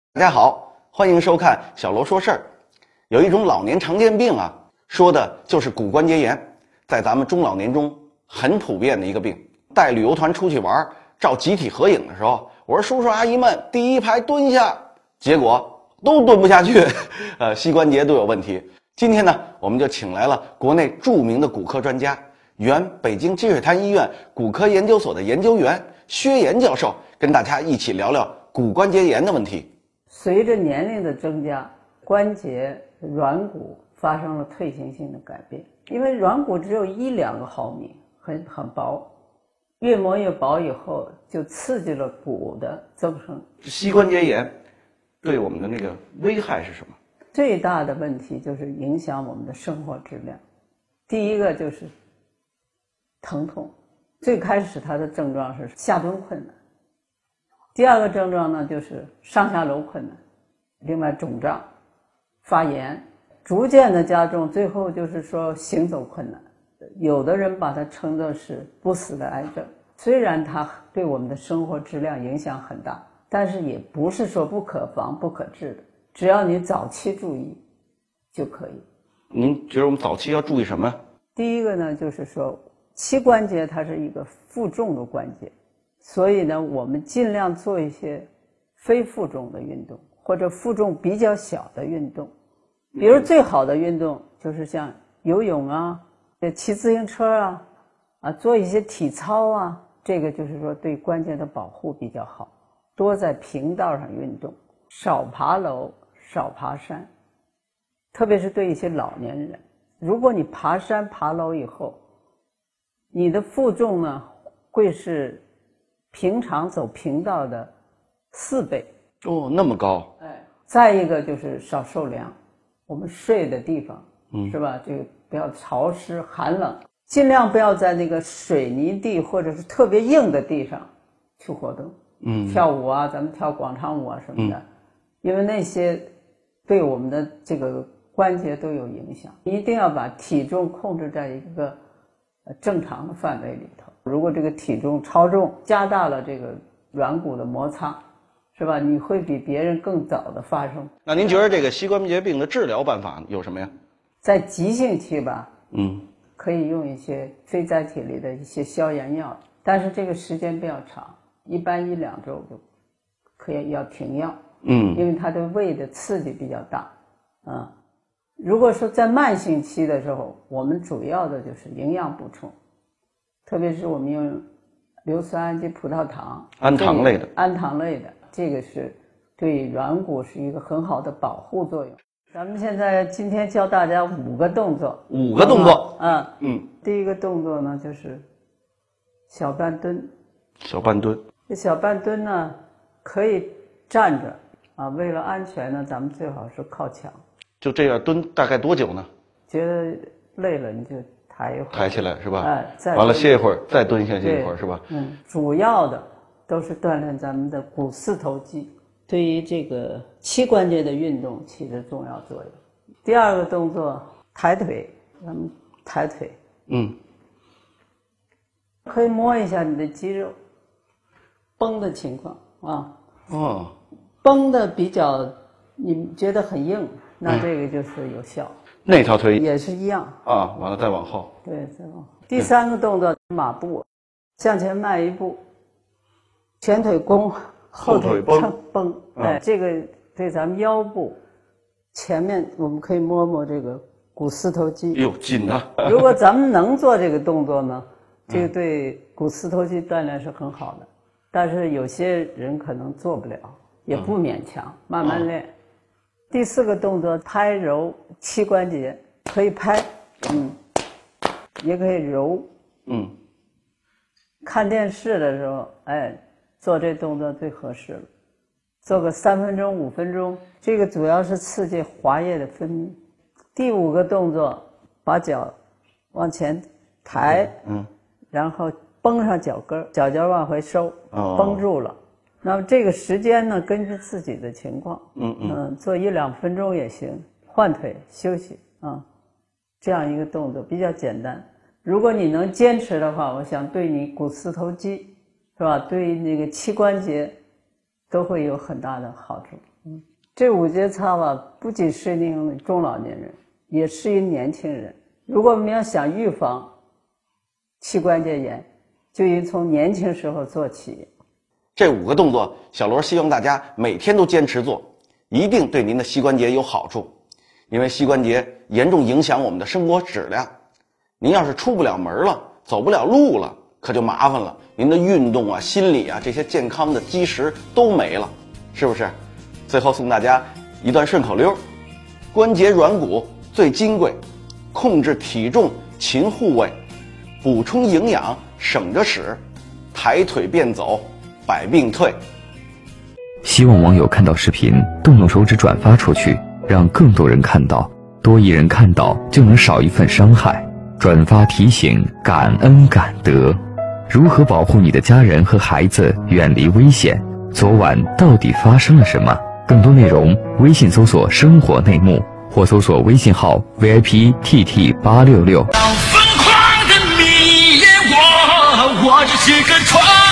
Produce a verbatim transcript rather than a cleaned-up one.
大家好，欢迎收看小罗说事儿。有一种老年常见病啊，说的就是骨关节炎，在咱们中老年中很普遍的一个病。带旅游团出去玩，照集体合影的时候，我说叔叔阿姨们第一排蹲下，结果都蹲不下去，呃，膝关节都有问题。今天呢，我们就请来了国内著名的骨科专家，原北京积水潭医院骨科研究所的研究员薛岩教授，跟大家一起聊聊骨关节炎的问题。 随着年龄的增加，关节软骨发生了退行性的改变，因为软骨只有一两个毫米，很很薄，越磨越薄以后，就刺激了骨的增生。 膝关节炎对我们的那个危害是什么？ 最大的问题就是影响我们的生活质量。第一个就是疼痛，最开始它的症状是下蹲困难。第二个症状呢，就是上下楼困难，另外肿胀、发炎，逐渐的加重，最后就是说行走困难。有的人把它称作是不死的癌症。虽然它对我们的生活质量影响很大，但是也不是说不可防不可治的，只要你早期注意就可以。 您觉得我们早期要注意什么？ 第一个呢，就是说膝关节它是一个负重的关节，所以呢，我们尽量做一些非负重的运动，或者负重比较小的运动。比如最好的运动就是像游泳啊、骑自行车啊、啊做一些体操啊，这个就是说对关节的保护比较好。多在平道上运动，少爬楼，少爬山，特别是对一些老年人。如果你爬山爬楼以后，你的负重呢会是平常走平道的四倍。 哦，那么高。 哎，再一个就是少受凉，我们睡的地方，嗯，是吧？这个不要潮湿寒冷，尽量不要在那个水泥地或者是特别硬的地上去活动。嗯，跳舞啊，咱们跳广场舞啊什么的，嗯，因为那些对我们的这个关节都有影响。一定要把体重控制在一个正常的范围里头。如果这个体重超重，加大了这个软骨的摩擦，是吧？你会比别人更早的发生。 那您觉得这个膝关节病的治疗办法有什么呀？ 在急性期吧， 嗯， 可以用一些非甾体里的一些消炎药，但是这个时间比较长，一般一两周就可以要停药。嗯，因为它对胃的刺激比较大。啊，如果说在慢性期的时候，我们主要的就是营养补充，特别是我们用硫酸氨基葡萄糖、 氨糖类的、 氨糖类的，这个是对软骨是一个很好的保护作用。咱们现在今天教大家五个动作， 五个动作。 嗯嗯，第一个动作呢就是小半蹲。 小半蹲。 这小半蹲呢可以站着啊，为了安全呢，咱们最好是靠墙。 就这样蹲大概多久呢？ 觉得累了你就抬一会儿， 抬起来是吧？ 哎，再完了歇一会儿，再蹲下去一会儿是吧？ 嗯，主要的都是锻炼咱们的股四头肌，对于这个膝关节的运动起着重要作用。第二个动作抬腿，咱们抬腿，嗯，可以摸一下你的肌肉绷的情况啊。哦，绷的比较你觉得很硬，那这个就是有效。嗯， 那条腿也是一样啊，完了再往后。 对，再往后。第三个动作马步，向前迈一步，前腿弓，后腿撑绷。哎，这个对咱们腰部前面我们可以摸摸这个股四头肌。 哟，紧啊！ 如果咱们能做这个动作呢，这个对股四头肌锻炼是很好的。但是有些人可能做不了，也不勉强，慢慢练。第四个动作拍揉膝关节，可以拍，嗯，也可以揉，嗯。看电视的时候，哎，做这动作最合适了，做个三分钟、五分钟，这个主要是刺激滑液的分泌。第五个动作，把脚往前抬，嗯，然后绷上脚跟，脚尖往回收，哦，绷住了。那么这个时间呢，根据自己的情况，嗯嗯、呃，做一两分钟也行，换腿休息啊，这样一个动作比较简单。如果你能坚持的话，我想对你股四头肌，是吧？对那个膝关节都会有很大的好处。嗯。 这五节操啊，不仅适应中老年人，也适应年轻人。如果我们要想预防膝关节炎，就应从年轻时候做起。 这五个动作，小罗希望大家每天都坚持做，一定对您的膝关节有好处。因为膝关节严重影响我们的生活质量，您要是出不了门了，走不了路了，可就麻烦了，您的运动啊、心理啊这些健康的基石都没了，是不是？最后送大家一段顺口溜：关节软骨最金贵，控制体重勤护卫，补充营养省着使，抬腿便走百病退。 希望网友看到视频动动手指转发出去，让更多人看到，多一人看到就能少一份伤害。转发提醒，感恩感德。如何保护你的家人和孩子远离危险？昨晚到底发生了什么？更多内容微信搜索生活内幕，或搜索微信号 V I P T T 八六六。 疯狂的迷恋我，我只是个传